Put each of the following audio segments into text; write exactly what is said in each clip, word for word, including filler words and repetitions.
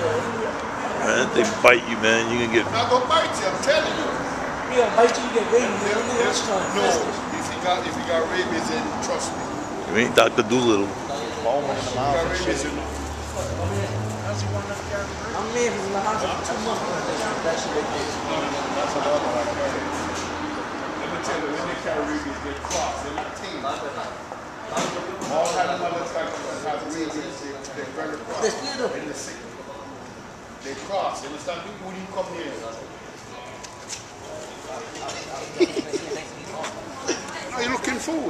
Man, they bite you, man. You can get. Not gonna bite you, I'm telling you. He gonna bite you, you get rabies. No, if he got if he got rabies, then trust me. You ain't Doctor Doolittle. If he got rabies, then I'm in from the hospital for two months. That shit they did. that's another one. Let me tell you, when they carry rabies, they cross, they're not tame. All animals that have rabies, they're very cross. And they're sick. They cross, you understand? When you come here. Are you looking food?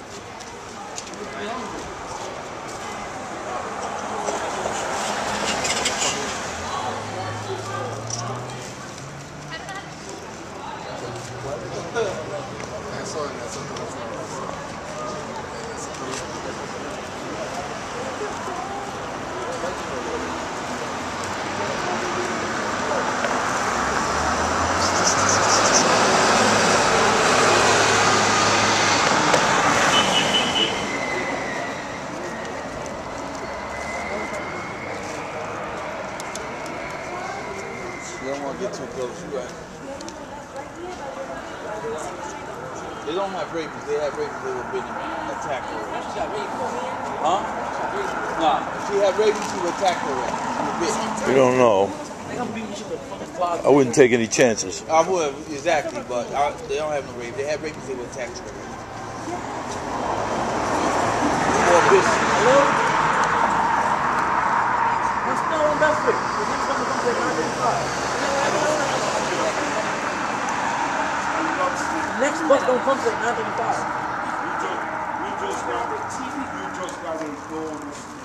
You don't want to get too close, you right? They don't have rabies. They have rabies, they would have been attacked already. Huh? Nah, if she had rabies, she would attack her already. We don't know. I wouldn't take any chances. I would, exactly, but I, they don't have no rabies. They have rabies, they would attack her already. More vicious. Hello? What's still on Bedford? Next bus don't come to nine thirty-five. We just got the T V, we just got the gold.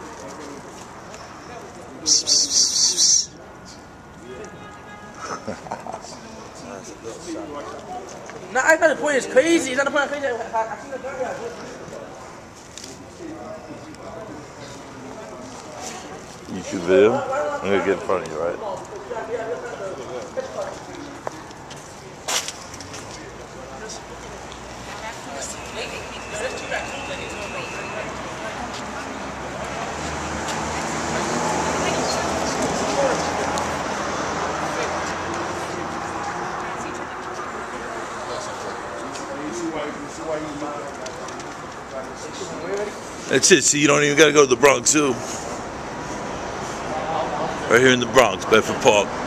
Nah, I thought the point is crazy. It's not the point of crazy. I, I seen the guy. You should video. I'm gonna get in front of you, right? That's it. See, you don't even gotta go to the Bronx Zoo. Right here in the Bronx, Bedford Park.